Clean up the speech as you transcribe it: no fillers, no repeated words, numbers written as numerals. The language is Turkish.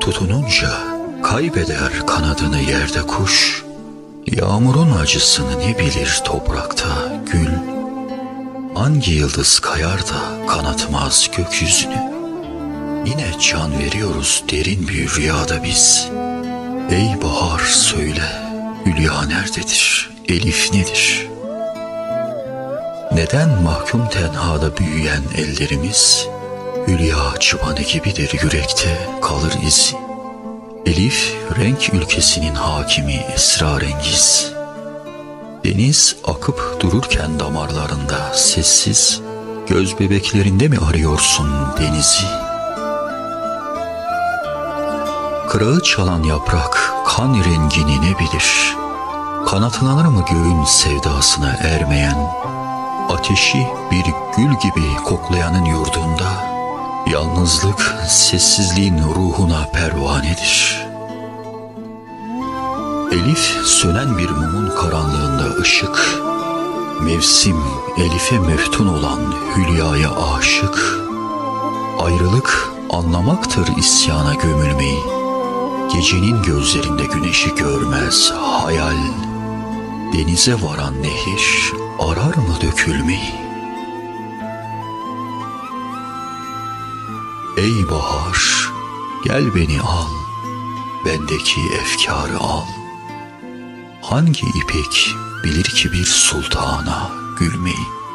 tutununca kaybeder kanadını yerde kuş. Yağmurun acısını ne bilir toprakta gül. Hangi yıldız kayar da kanatmaz gökyüzünü? Yine can veriyoruz derin bir rüyada biz. Ey bahar söyle, hülya nerededir, elif nedir? Neden mahkum tenhada büyüyen ellerimiz? Hülya çıbanı gibidir yürekte kalır izi. Elif renk ülkesinin hakimi esrarengiz. Deniz akıp dururken damarlarında sessiz, göz bebeklerinde mi arıyorsun denizi? Kırağı çalan yaprak kan rengini ne bilir? Kanatlanır mı göğün sevdasına ermeyen? Ateşi bir gül gibi koklayanın yurdunda, yalnızlık sessizliğin ruhuna pervanedir. Elif sönen bir mumun karanlığında ışık, mevsim Elif'e meftun olan hülyaya aşık. Ayrılık anlamaktır isyana gömülmeyi, gecenin gözlerinde güneşi görmez hayal. Denize varan nehir arar mı dökülmeyi? Ey bahar, gel beni al, bendeki efkarı al. Hangi ipek bilir ki bir sultana gülmeyi?